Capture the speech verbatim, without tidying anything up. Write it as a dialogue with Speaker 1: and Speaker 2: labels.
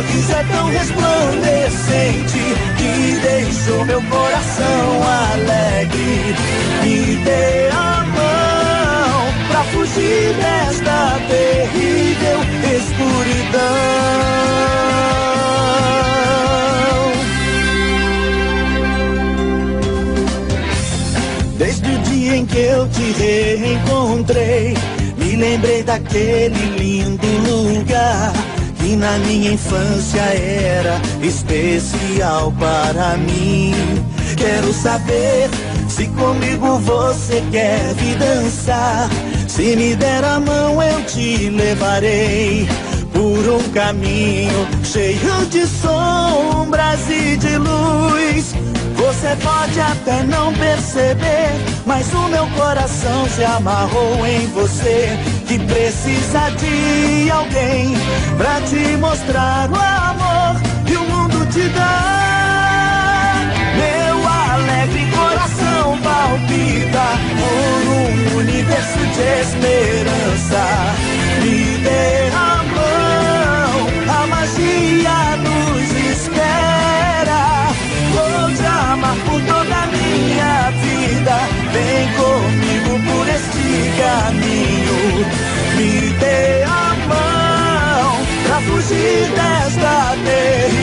Speaker 1: sorriso é tão resplandecente que deixou meu coração alegre. Me dê a mão pra fugir desta terrível escuridão. Desde o dia em que eu te reencontrei, me lembrei daquele lindo lugar que na minha infância era especial para mim. Quero saber se comigo você quer vir dançar. Se me der a mão eu te levarei por um caminho cheio de sombras e de luz. Você pode até não perceber, mas o meu coração se amarrou em você, que precisa de alguém pra te mostrar o amor que o mundo te dá. Meu alegre coração palpita por um universo de esperança. Me dê a mão, a magia nos espera. Vou te amar por toda a minha vida. Vem comigo por este caminho. Me dê a mão pra fugir desta terra.